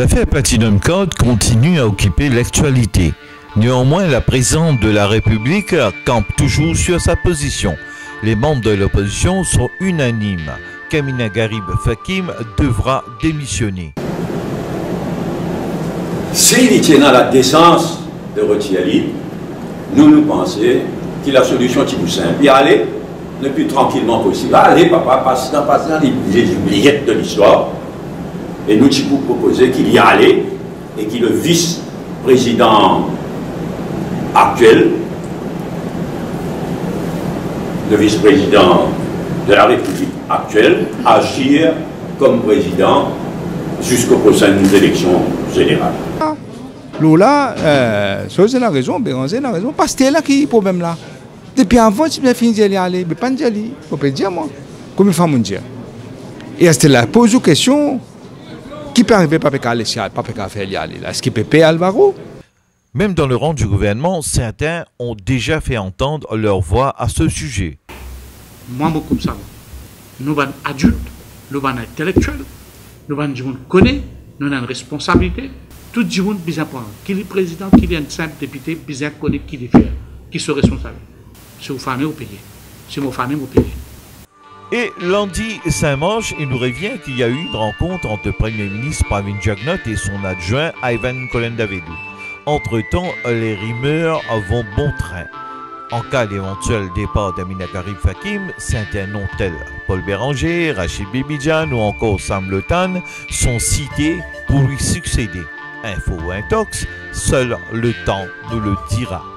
L'affaire Platinum Code continue à occuper l'actualité. Néanmoins, la présidente de la République campe toujours sur sa position. Les membres de l'opposition sont unanimes. Kamina Garib Fakim devra démissionner. S'il tient dans la décence de retirer, nous pensons que la solution est plus simple. Y aller le plus tranquillement possible. Allez, papa, passe dans les oubliettes de l'histoire. Et nous vous proposer qu'il y allait et que le vice-président actuel, le vice-président de la République actuelle, agir comme président jusqu'aux prochaines élections générales. Lola, c'est la raison, Béranger la raison, parce que c'est là qui est le problème là. Depuis avant, tu m'as fini d'y aller, mais pas d'y aller, il faut pas dire moi. Comme il faut me dire. Et c'est là, pose une question. Qui peut arriver, pas faire y aller? Est-ce qu'il peut payer Alvaro? Même dans le rang du gouvernement, certains ont déjà fait entendre leur voix à ce sujet. Moi, comme ça, nous sommes adultes, nous sommes intellectuels, nous sommes gens qui connaissent, nous avons une responsabilité. Tout le monde est important. Qui est le président, qui est un simple député, bien connaît qui est faire, qui sont responsables. C'est aux familles au pays. C'est aux familles au pays. Et lundi 5 mars, il nous revient qu'il y a eu une rencontre entre le Premier ministre Pravin Jagnot et son adjoint Ivan Kolendavedou. Entre-temps, les rumeurs vont bon train. En cas d'éventuel départ d'Amina Garib Fakim, certains noms tels Paul Béranger, Rachid Bibidjan ou encore Sam Lotan sont cités pour lui succéder. Info ou intox, seul le temps nous le dira.